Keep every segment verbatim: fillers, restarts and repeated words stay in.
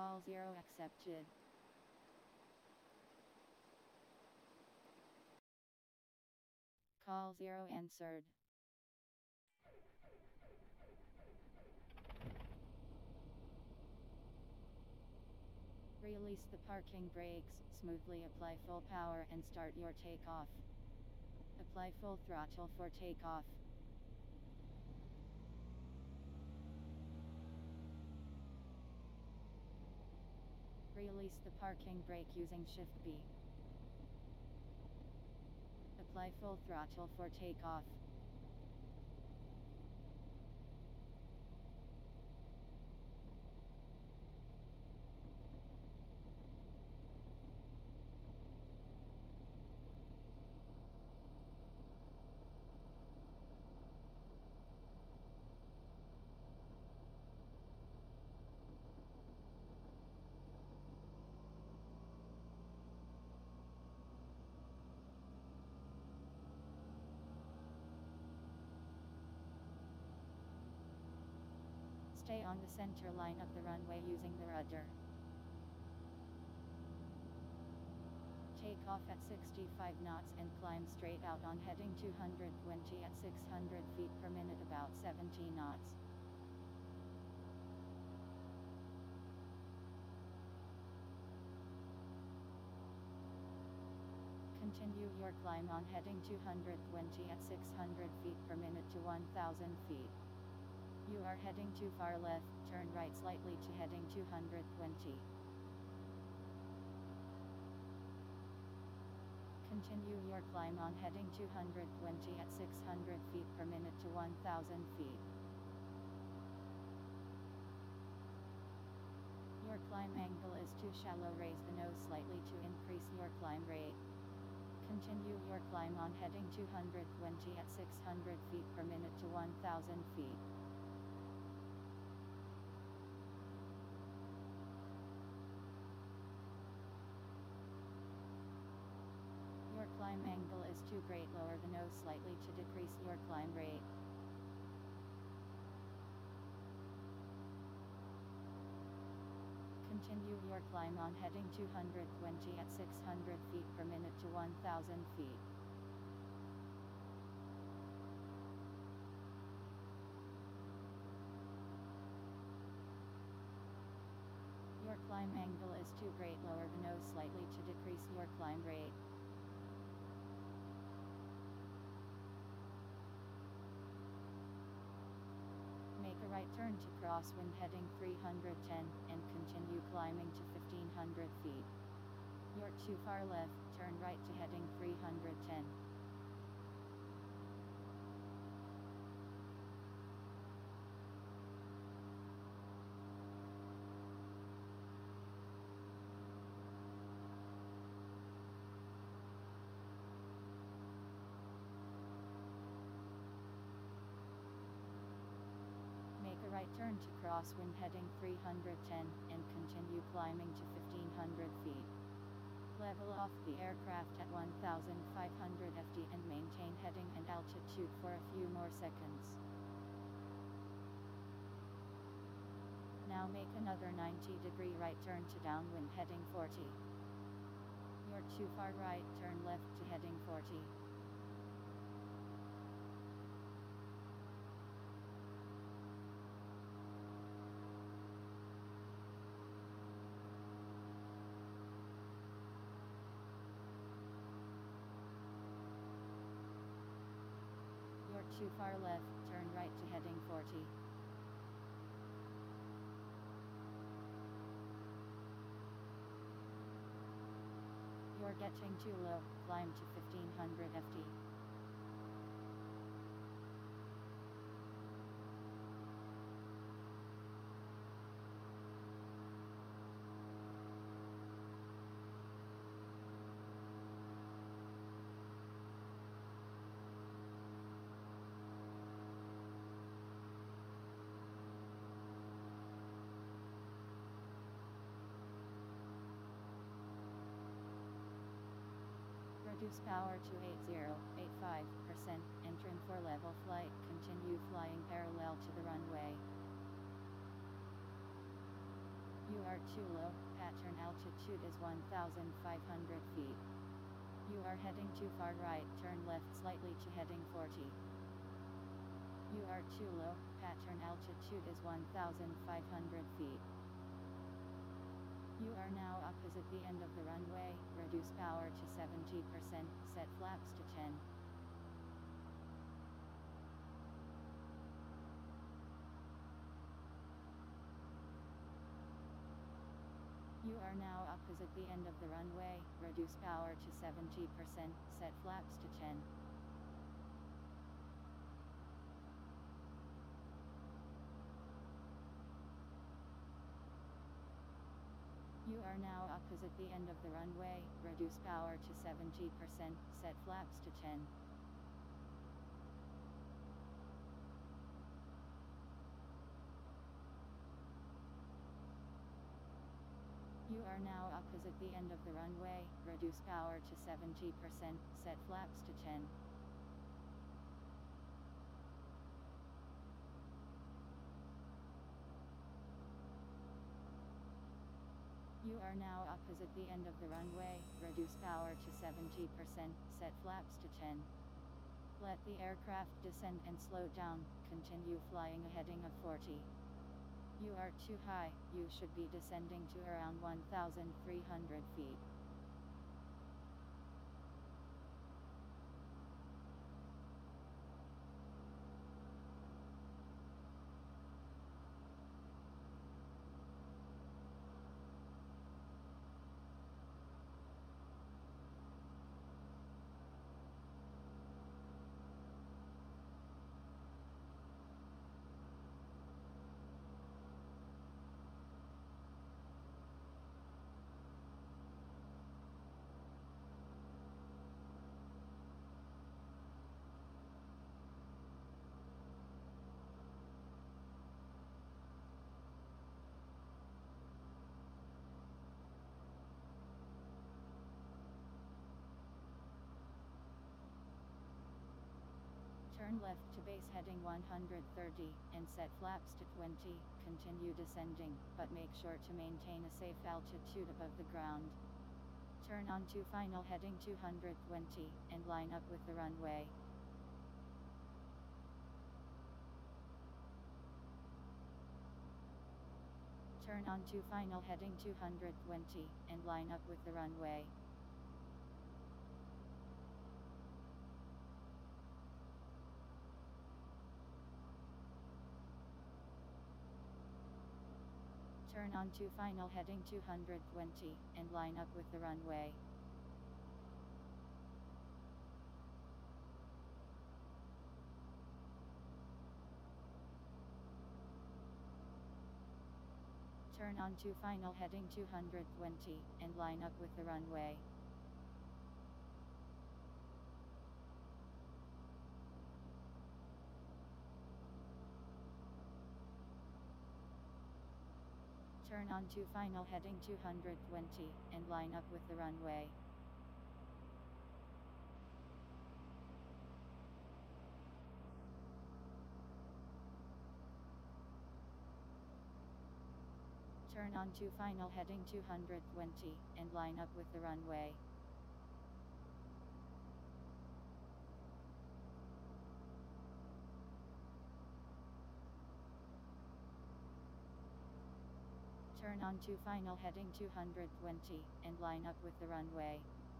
Call zero accepted. Call zero answered. Release the parking brakes, smoothly apply full power and start your takeoff. Apply full throttle for takeoff. Release the parking brake using Shift B. Apply full throttle for takeoff. Stay on the center line of the runway using the rudder. Take off at sixty-five knots and climb straight out on heading two hundred twenty at six hundred feet per minute, about seventy knots. Continue your climb on heading two hundred twenty at six hundred feet per minute to one thousand feet. You are heading too far left, turn right slightly to heading two hundred twenty. Continue your climb on heading two hundred twenty at six hundred feet per minute to one thousand feet. Your climb angle is too shallow, raise the nose slightly to increase your climb rate. Continue your climb on heading two hundred twenty at six hundred feet per minute to one thousand feet. Your climb angle is too great, lower the nose slightly to decrease your climb rate. Continue your climb on heading two hundred twenty at six hundred feet per minute to one thousand feet. Your climb angle is too great, lower the nose slightly to decrease your climb rate. Make a right turn to crosswind heading three hundred ten, and continue climbing to fifteen hundred feet. You're too far left, turn right to heading three hundred ten. Make a right turn to crosswind heading three hundred ten, and continue climbing to fifteen hundred feet. Level off the aircraft at one thousand five hundred feet and maintain heading and altitude for a few more seconds. Now make another ninety degree right turn to downwind heading forty. You're too far right, turn left to heading forty. You're too far left, turn right to heading forty. You're getting too low, climb to fifteen hundred feet. Reduce power to eighty point eight five percent, and trim for level flight, continue flying parallel to the runway. You are are too low, pattern altitude is one thousand five hundred feet. You are heading too far right, turn left slightly to heading forty. You are too low, pattern altitude is one thousand five hundred feet. You are now opposite the end of the runway, reduce power to seventy percent, set flaps to ten. You are now opposite the end of the runway, reduce power to seventy percent, set flaps to ten. You are now opposite the end of the runway, reduce power to seventy percent, set flaps to ten. You are now opposite the end of the runway, reduce power to seventy percent, set flaps to ten. You are now opposite the end of the runway, reduce power to seventy percent, set flaps to ten. Let the aircraft descend and slow down, continue flying a heading of forty. You are too high, you should be descending to around one thousand three hundred feet. Turn left to base heading one hundred thirty, and set flaps to twenty, continue descending, but make sure to maintain a safe altitude above the ground. Turn on to final heading two hundred twenty, and line up with the runway. Turn on to final heading two hundred twenty, and line up with the runway. Turn on to final heading two hundred twenty, and line up with the runway. Turn on to final heading two hundred twenty, and line up with the runway. Turn on to final heading two hundred twenty, and line up with the runway. Turn on to final heading two hundred twenty, and line up with the runway. Turn on to final heading two hundred twenty, and line up with the runway.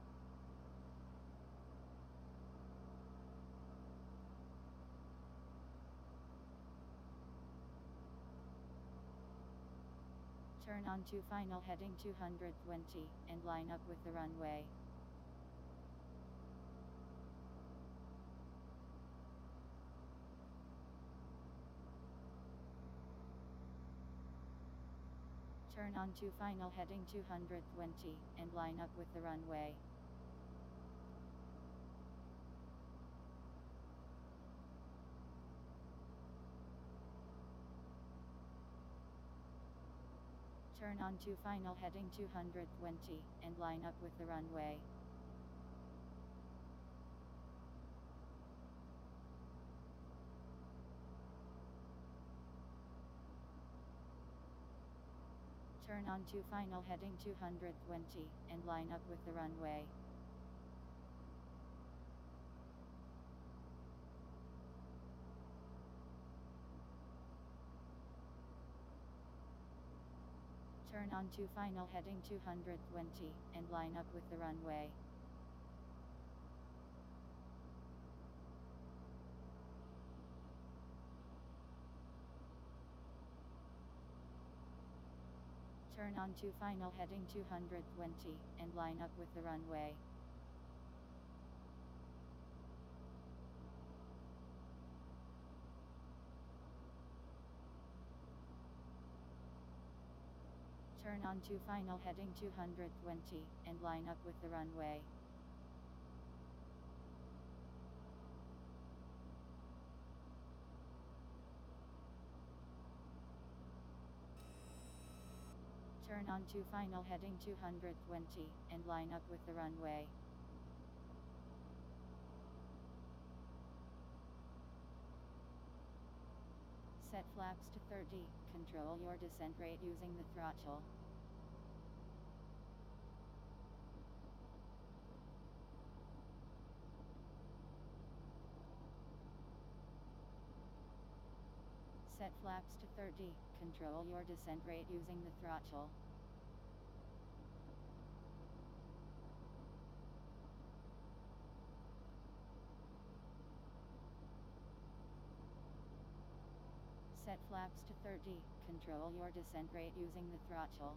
Turn on to final heading two hundred twenty, and line up with the runway. Turn on to final heading two hundred twenty, and line up with the runway. Turn on to final heading two hundred twenty, and line up with the runway. Turn onto final heading two hundred twenty, and line up with the runway. Turn onto final heading two hundred twenty, and line up with the runway. Turn onto final heading two hundred twenty, and line up with the runway. Turn onto final heading two hundred twenty, and line up with the runway. Turn onto final heading two hundred twenty, and line up with the runway. Set flaps to thirty, control your descent rate using the throttle. Set flaps to thirty, control your descent rate using the throttle. Set flaps to thirty, control your descent rate using the throttle.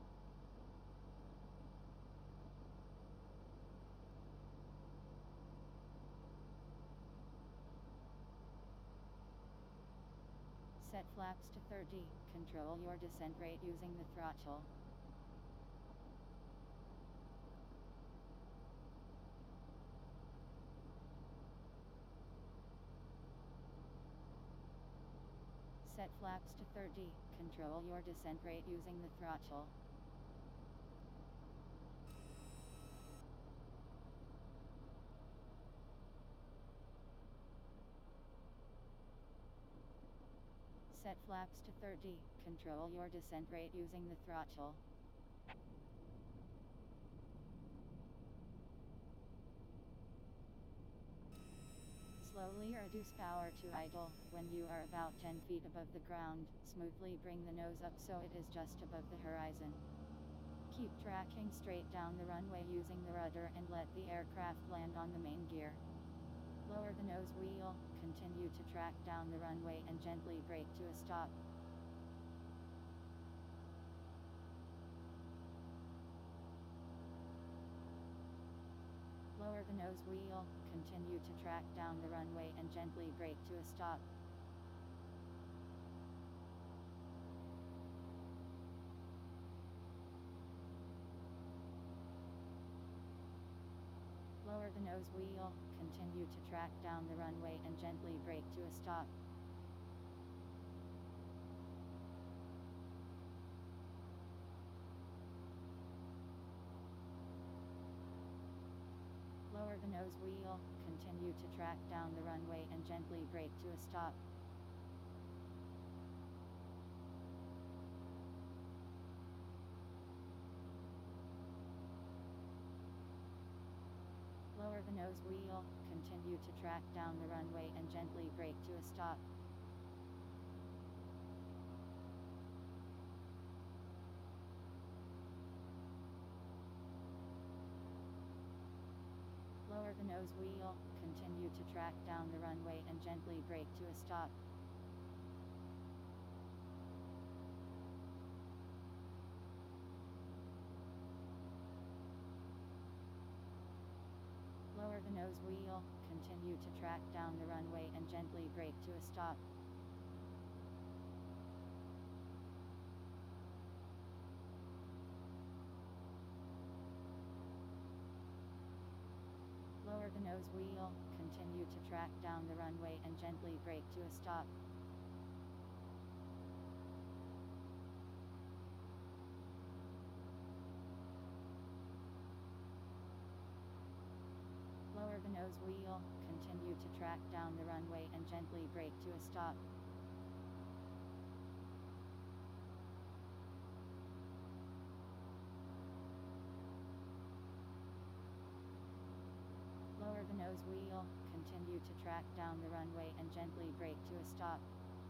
Set flaps to thirty, control your descent rate using the throttle. Set flaps to thirty, control your descent rate using the throttle. Set flaps to thirty, control your descent rate using the throttle. Slowly reduce power to idle. When you are about ten feet above the ground, smoothly bring the nose up so it is just above the horizon. Keep tracking straight down the runway using the rudder and let the aircraft land on the main gear. Lower the nose wheel, continue to track down the runway and gently brake to a stop. Lower the nose wheel, continue to track down the runway and gently brake to a stop. Lower the nose wheel, continue to track down the runway and gently brake to a stop. Lower the nose wheel, continue to track down the runway and gently brake to a stop. Lower the nose wheel, continue to track down the runway and gently brake to a stop. Lower the nose wheel, continue to track down the runway and gently brake to a stop. Lower the nose wheel, continue to track down the runway and gently brake to a stop. Lower the nose wheel, continue to track down the runway and gently brake to a stop. Lower the nose wheel, continue to track down the runway and gently brake to a stop. nose wheel, continue to track down the runway and gently brake to a stop.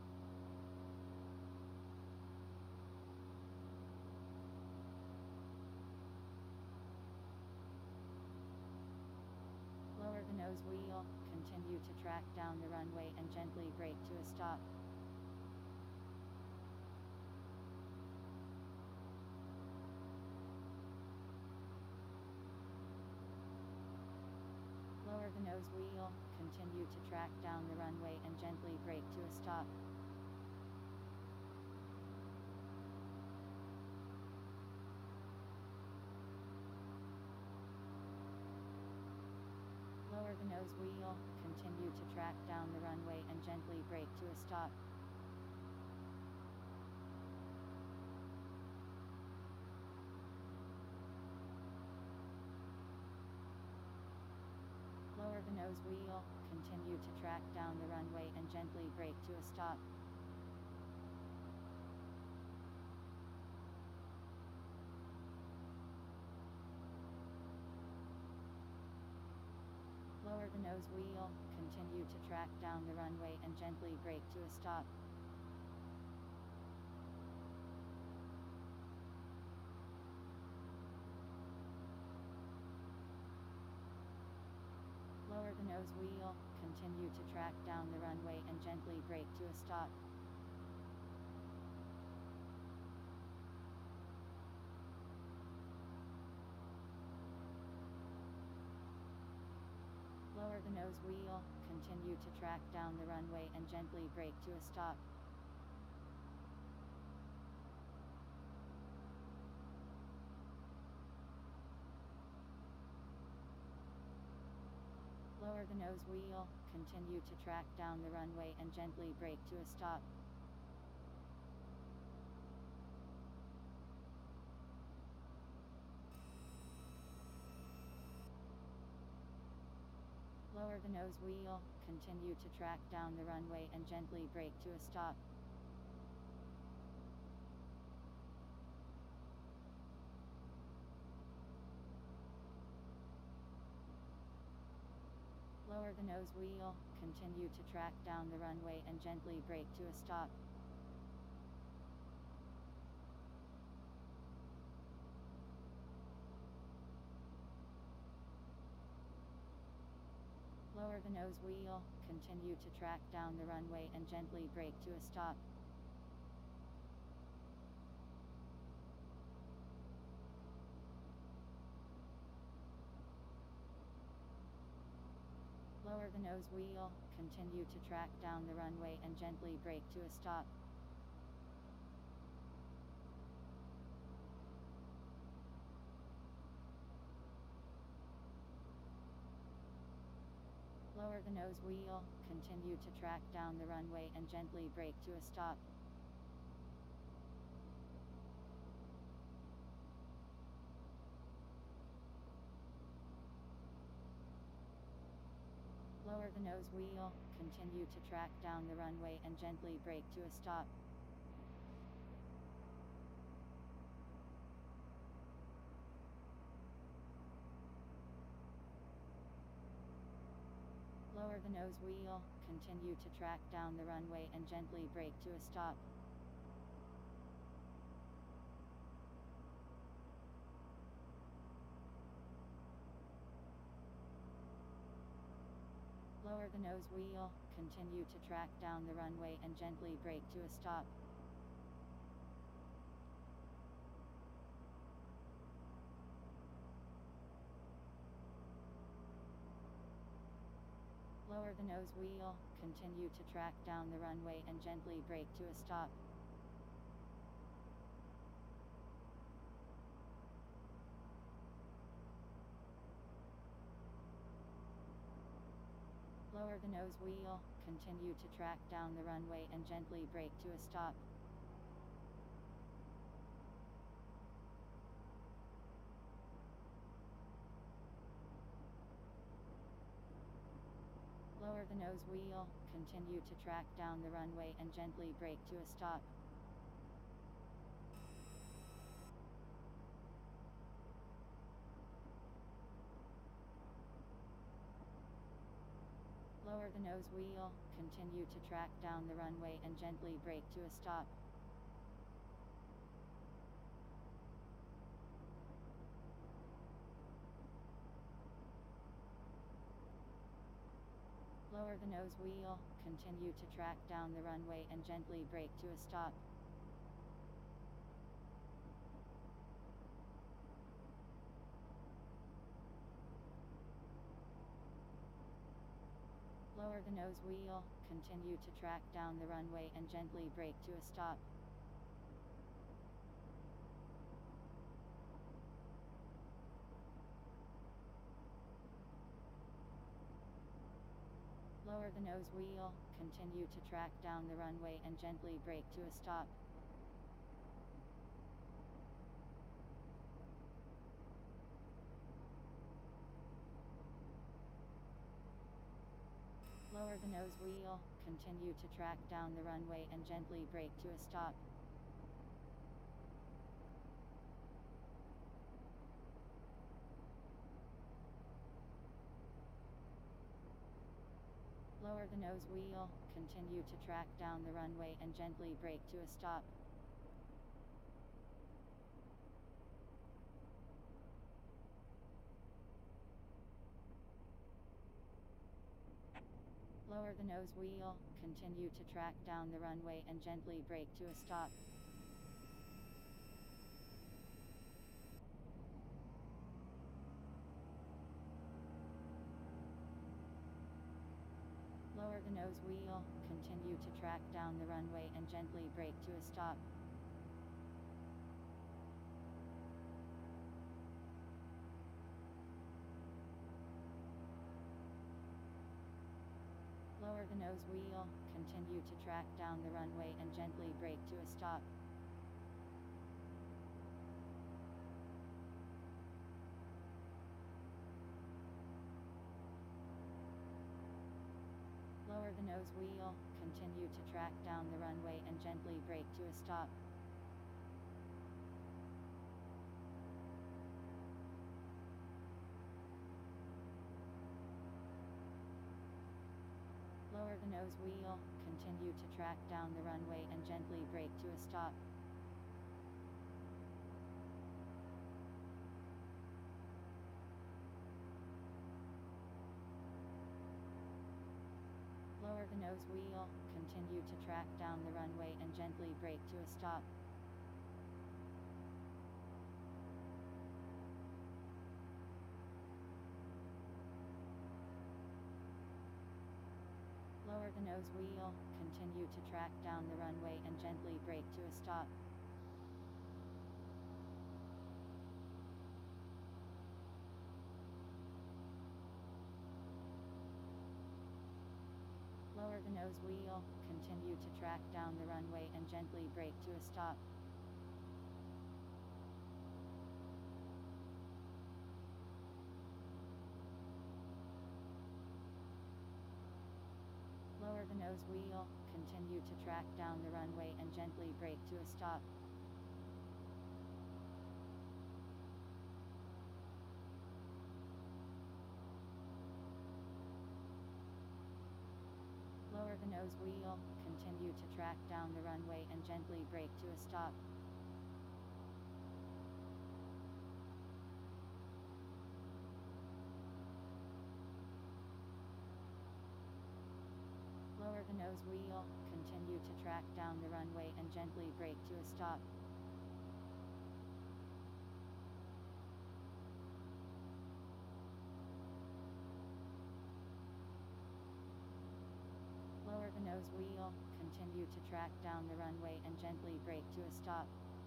Lower the nose wheel, continue to track down the runway and gently brake to a stop. Lower the nose wheel, continue to track down the runway and gently brake to a stop. Lower the nose wheel, continue to track down the runway and gently brake to a stop. Lower the nose wheel, continue to track down the runway and gently brake to a stop. Lower the nose wheel, continue to track down the runway and gently brake to a stop. Lower the nose wheel, continue to track down the runway and gently brake to a stop. Lower the nose wheel, continue to track down the runway and gently brake to a stop. Lower the nose wheel, continue to track down the runway and gently brake to a stop. Lower the nose wheel, continue to track down the runway and gently brake to a stop. Lower the nose wheel, continue to track down the runway and gently brake to a stop. Lower the nose wheel, continue to track down the runway and gently brake to a stop. Lower the nose wheel, continue to track down the runway and gently brake to a stop. Lower the nose wheel, continue to track down the runway and gently brake to a stop. Lower the nose wheel, continue to track down the runway and gently brake to a stop. Lower the nose wheel, continue to track down the runway and gently brake to a stop. Lower the nose wheel, continue to track down the runway and gently brake to a stop. Lower the nose wheel, continue to track down the runway and gently brake to a stop. Lower the nose wheel, continue to track down the runway and gently brake to a stop. Lower the nose wheel, continue to track down the runway and gently brake to a stop. Lower the nose wheel, continue to track down the runway and gently brake to a stop. Lower the nose wheel, continue to track down the runway and gently brake to a stop. Lower the nose wheel, continue to track down the runway and gently brake to a stop. Lower the nose wheel, continue to track down the runway and gently brake to a stop. Lower the nose wheel, continue to track down the runway and gently brake to a stop. Lower the nose wheel, continue to track down the runway and gently brake to a stop. Lower the nose wheel, continue to track down the runway and gently brake to a stop. Lower the nose wheel, continue to track down the runway and gently brake to a stop. Lower the nose wheel, continue to track down the runway and gently brake to a stop. Lower the nose wheel, continue to track down the runway and gently brake to a stop. Lower the nose wheel, continue to track down the runway and gently brake to a stop. Lower the nose wheel, continue to track down the runway and gently brake to a stop. Lower the nose wheel, continue to track down the runway and gently brake to a stop. Lower the nose wheel, continue to track down the runway and gently brake to a stop. Lower the nose wheel, continue to track down the runway and gently brake to a stop. Lower the nose wheel, continue to track down the runway and gently brake to a stop. Lower the nose wheel, continue to track down the runway and gently brake to a stop. Lower the nose wheel, continue to track down the runway and gently brake to a stop.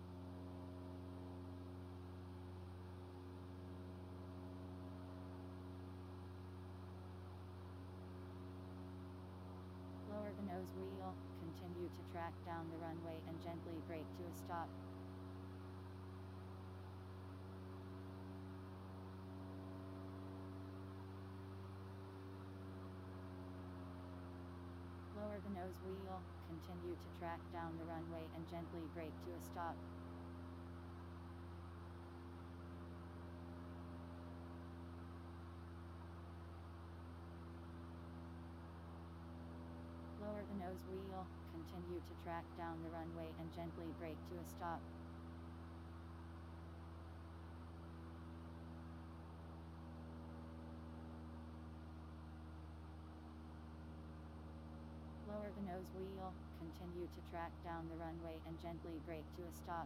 Lower the nose wheel, continue to track down the runway and gently brake to a stop. Lower the nose wheel, continue to track down the runway and gently brake to a stop. nose wheel, continue to track down the runway and gently brake to a stop. Lower the nose wheel, continue to track down the runway and gently brake to a stop.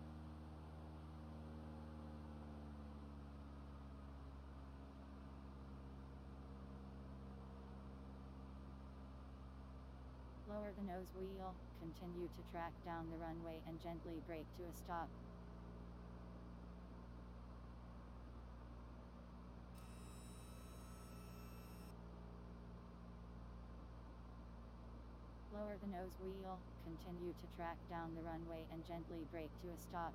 Lower the nose wheel, continue to track down the runway and gently brake to a stop. Lower the nose wheel, continue to track down the runway and gently brake to a stop.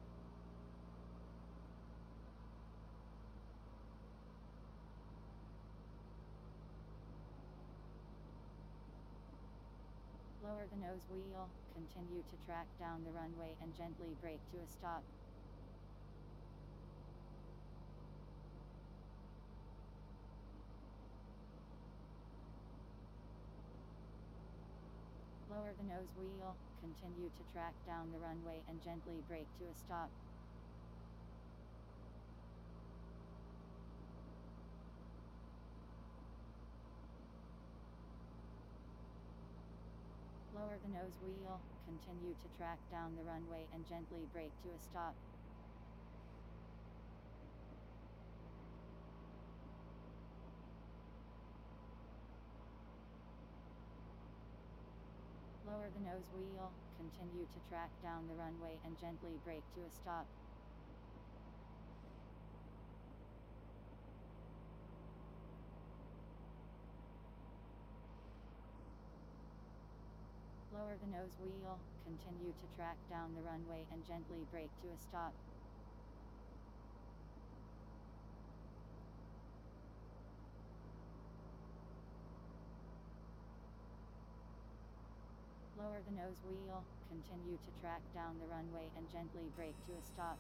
Lower the nose wheel, continue to track down the runway and gently brake to a stop. Lower the nose wheel, continue to track down the runway and gently brake to a stop. Lower the nose wheel, continue to track down the runway and gently brake to a stop. Lower the nose wheel, continue to track down the runway and gently brake to a stop. Lower the nose wheel, continue to track down the runway and gently brake to a stop. Lower the nose wheel, continue to track down the runway and gently brake to a stop.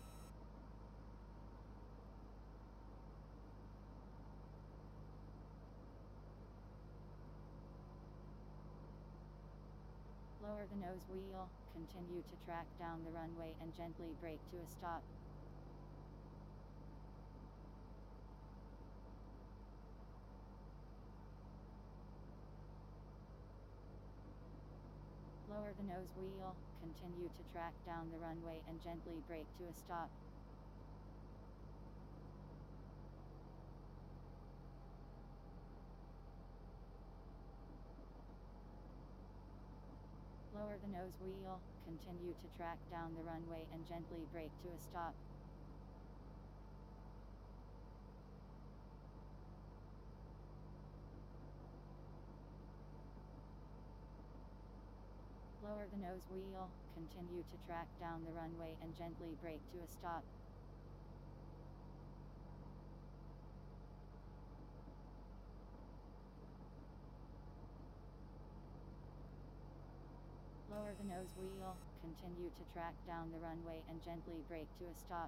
Lower the nose wheel, continue to track down the runway and gently brake to a stop. Lower the nose wheel, continue to track down the runway and gently brake to a stop. Lower the nose wheel, continue to track down the runway and gently brake to a stop. Lower the nose wheel, continue to track down the runway and gently brake to a stop. Lower the nose wheel, continue to track down the runway and gently brake to a stop.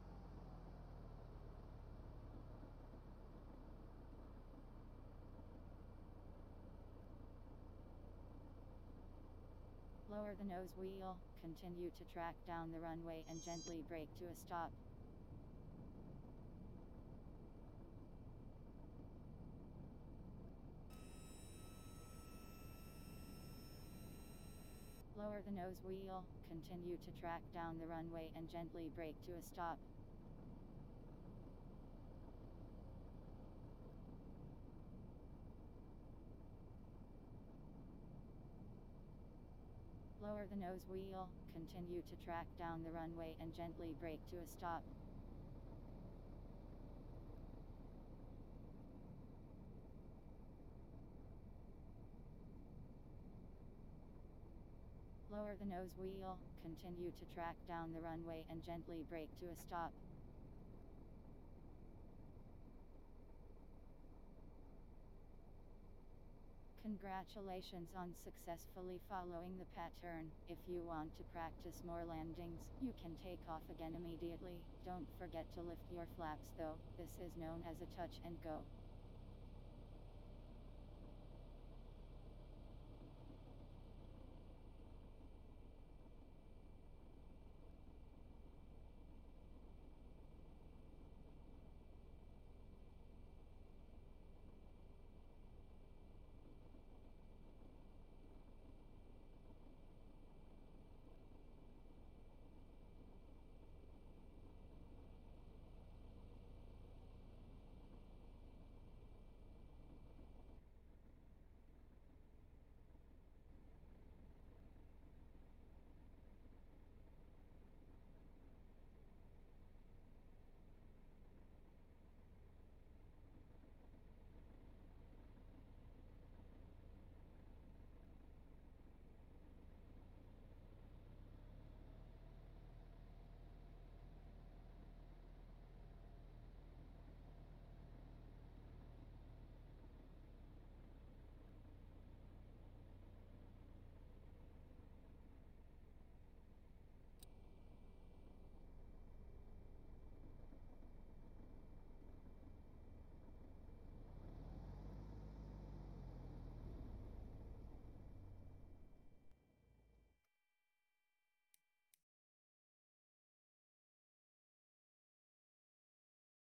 Lower the nose wheel, continue to track down the runway and gently brake to a stop. Lower the nose wheel, continue to track down the runway and gently brake to a stop. Lower the nose wheel, continue to track down the runway and gently brake to a stop. Lower the nose wheel, continue to track down the runway and gently brake to a stop. Congratulations on successfully following the pattern. If you want to practice more landings, you can take off again immediately. Don't forget to lift your flaps though, this is known as a touch and go.